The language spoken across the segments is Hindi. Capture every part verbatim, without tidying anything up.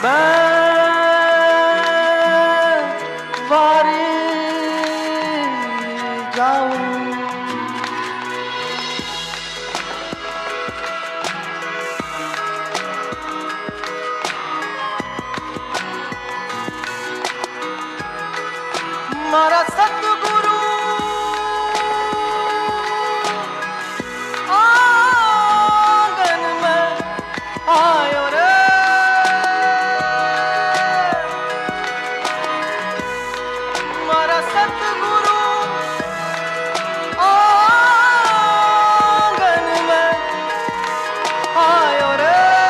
वारी जाऊं मारा सतगुरु आंगन में आयो रे मारा सतगुरु आंगन में आयो रे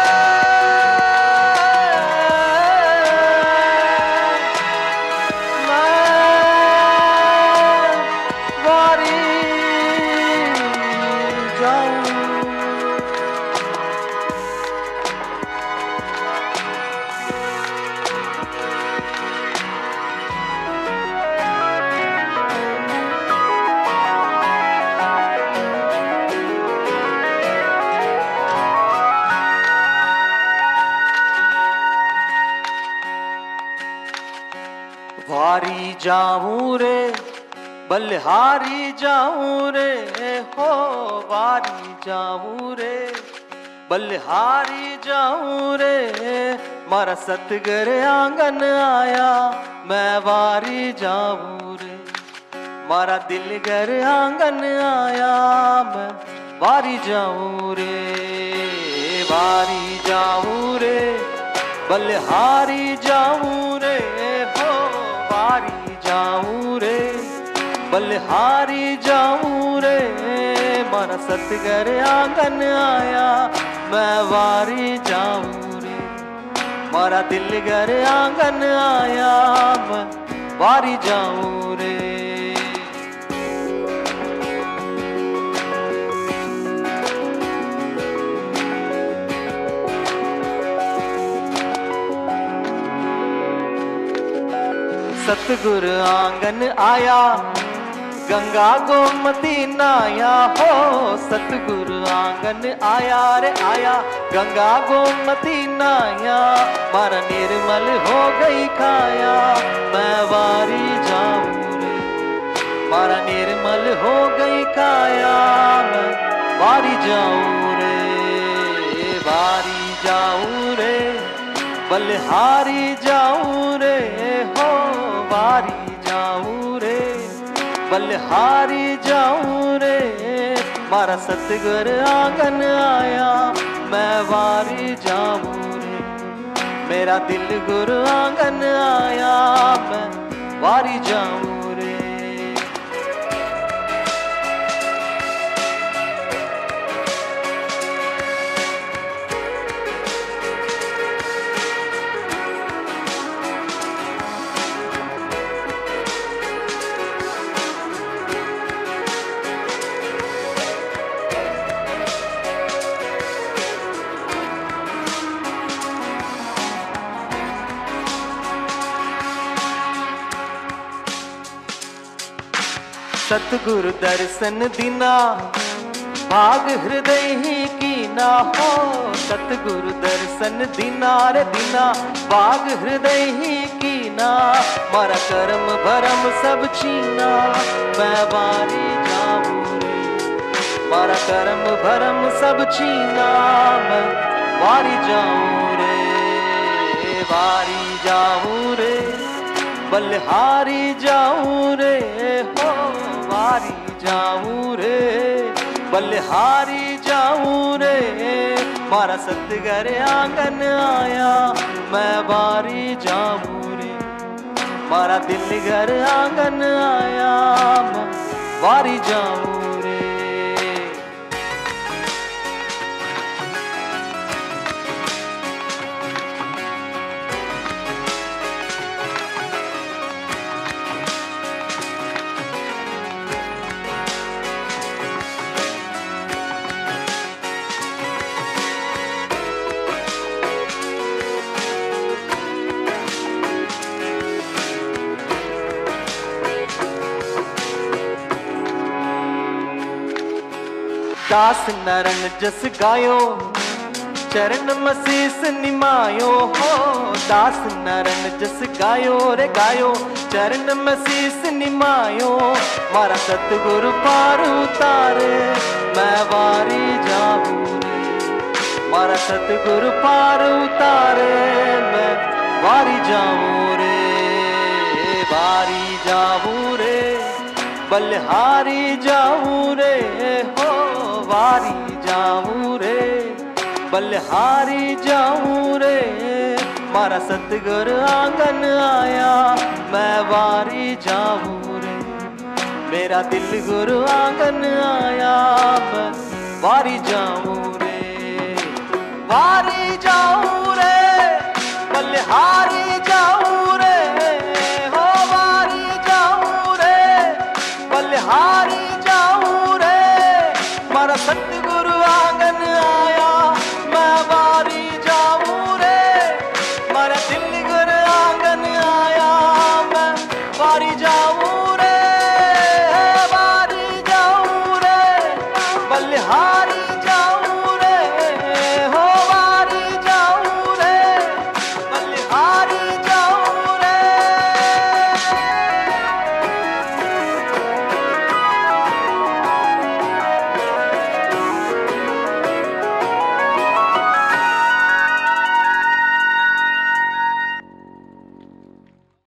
वारी जाऊं रे बलिहारी जाऊं रे हो वारी जाऊं रे बलिहारी जाऊं रे मारा सतगर आंगन आया मैं वारी जाऊं रे मारा दिल घर आंगन आया मैं वारी जाऊं रे वारी जाऊं रे बलिहारी जाऊं रे हो वारी जाऊं रे बलिहारी जाऊं रे मारा सतगर आंगन आया मैं वारी जाऊं रे मारा दिल घर आंगन आया मैं वारी जाऊं रे सतगुरु आंगन आया गंगा गोमती नाया हो सतगुरु आंगन आया रे आया गंगा गोमती नाया मारा निर्मल हो गई काया मैं वारी जाऊं रे मारा निर्मल हो गई काया मैं वारी जाऊं रे वारी जाऊं रे बलिहारी जाऊं रे हो वारी जाऊं रे बलिहारी जाऊं रे मारा सतगुर आंगन आया मैं वारी जाऊं रे मेरा दिल गुरु आंगन आया मैं वारी जाऊं रे सतगुरु दर्शन दिना भाग हृदय ही कीना हो सतगुरु दर्शन दिना रे दिना भाग हृदय ही कीना मारा कर्म भरम सब छीना मैं वारी जाऊं रे मारा कर्म भरम सब छीना मैं वारी जाऊं रे वारी जाऊं रे बलिहारी जाऊं रे हो वारी जाऊं रे बलिहारी जाऊं रे मारा सतगर आंगन आया मैं वारी जाऊं रे मारा दिल घर आंगन आया मैं वारी जाऊं रे दास नरन जस गायो चरण मसीस निमायो हो, दास नरन जस गायो रे गायो। चरण मसीस निमायो, मारा सतगुरु पार उतारे, मैं वारी जाऊं रे। मारा सतगुरु पार उतारे, मैं वारी जाऊं रे, वारी जाऊं रे, बलिहारी जाऊं रे हो, वारी जाऊं रे, बलिहारी जाऊं रे। मारा सतगुरु आंगन आया, मैं वारी जाऊं रे। मेरा दिल गुरु आंगन आया, मैं वारी जाऊं रे, वारी जाऊं रे, बलिहारी जाऊं रे हो, वारी जाऊं रे, बलिहारी